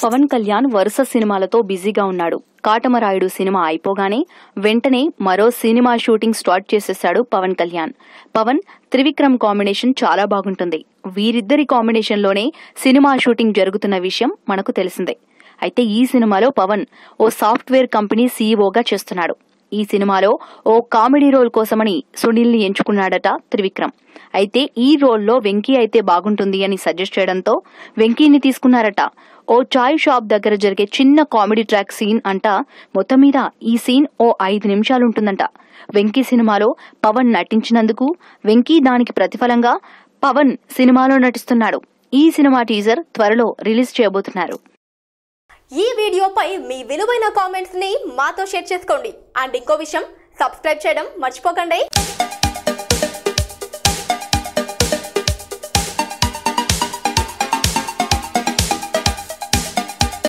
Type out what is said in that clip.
పవన్ కళ్యాణ్ వరుస సినిమాలతో బిజీగా ఉన్నాడు. కాటమరాయుడు సినిమా అయిపోగానే వెంటనే మరో సినిమా షూటింగ్ స్టార్ట్ చేసేశాడు పవన్ కళ్యాణ్. పవన్ త్రివిక్రమ్ కాంబినేషన్ చాలా బాగుంటుంది. వీరిద్దరి కాంబినేషన్లోనే సినిమా షూటింగ్ జరుగుతున్న విషయం మనకు తెలిసిందే. అయితే ఈ సినిమాలో పవన్ ఓ సాఫ్ట్వేర్ కంపెనీ సీఈఓగా చేస్తున్నాడు. ఈ సినిమాలో ఓ కామెడీ రోల్ కోసమని సునీల్ని ఎంచుకున్నాడట త్రివిక్రమ్. అయితే ఈ రోల్లో వెంకీ అయితే బాగుంటుంది అని సజెస్ట్ చేయడంతో వెంకీని తీసుకున్నారట. ఓ చాయ్ షాప్ దగ్గర జరిగే చిన్న కామెడీ ట్రాక్ సీన్ అంట. మొత్తం మీద ఈ సీన్ ఓ 5 నిమిషాలుంటుందంట. వెంకీ సినిమాలో పవన్ నటించినందుకు వెంకీ దానికి ప్రతిఫలంగా పవన్ సినిమాలో నటిస్తున్నాడు. ఈ సినిమా టీజర్ త్వరలో రిలీజ్ చేయబోతున్నారు. ఈ వీడియోపై మీ విలువైన కామెంట్స్ ని మాతో షేర్ చేసుకోండి. అండ్ ఇంకో విషయం, సబ్స్క్రైబ్ చేయడం మర్చిపోకండి.